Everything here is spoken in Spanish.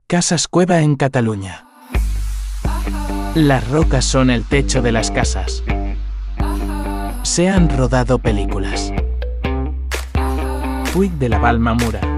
Casas cueva en Cataluña. Las rocas son el techo de las casas. Se han rodado películas. Puig de la Balma Mura.